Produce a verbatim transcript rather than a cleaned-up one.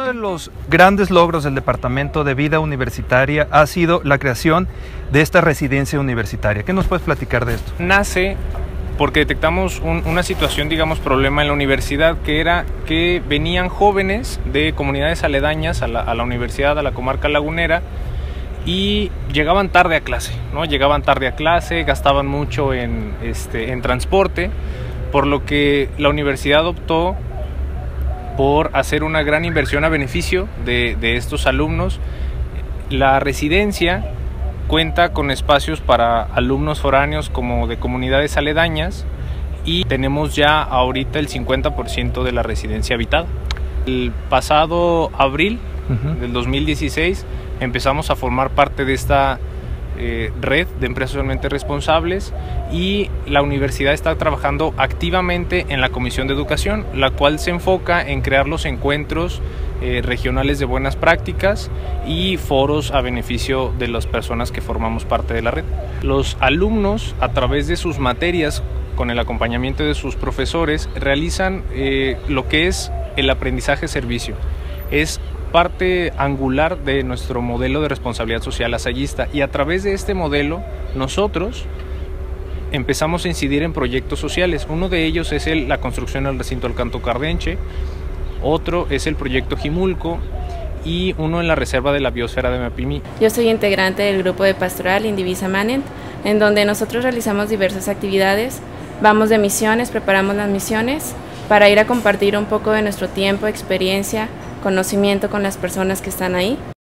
Uno de los grandes logros del Departamento de Vida Universitaria ha sido la creación de esta residencia universitaria. ¿Qué nos puedes platicar de esto? Nace porque detectamos un, una situación, digamos, problema en la universidad, que era que venían jóvenes de comunidades aledañas a la, a la universidad, a la comarca lagunera, y llegaban tarde a clase, ¿no? Llegaban tarde a clase, gastaban mucho en, este, en transporte, por lo que la universidad optó por hacer una gran inversión a beneficio de, de estos alumnos. La residencia cuenta con espacios para alumnos foráneos como de comunidades aledañas y tenemos ya ahorita el cincuenta por ciento de la residencia habitada. El pasado abril uh-huh. del dos mil dieciséis empezamos a formar parte de esta eh, red de empresas socialmente responsables y la universidad está trabajando activamente en la Comisión de Educación, la cual se enfoca en crear los encuentros eh, regionales de buenas prácticas y foros a beneficio de las personas que formamos parte de la red. Los alumnos, a través de sus materias, con el acompañamiento de sus profesores, realizan eh, lo que es el aprendizaje-servicio. Es parte angular de nuestro modelo de responsabilidad social lasallista, y a través de este modelo nosotros empezamos a incidir en proyectos sociales. Uno de ellos es el, la construcción del recinto del Canto Cardenche, otro es el proyecto Jimulco y uno en la reserva de la biosfera de Mapimí. Yo soy integrante del grupo de pastoral Indivisa Manent, en donde nosotros realizamos diversas actividades. Vamos de misiones, preparamos las misiones para ir a compartir un poco de nuestro tiempo, experiencia, conocimiento con las personas que están ahí.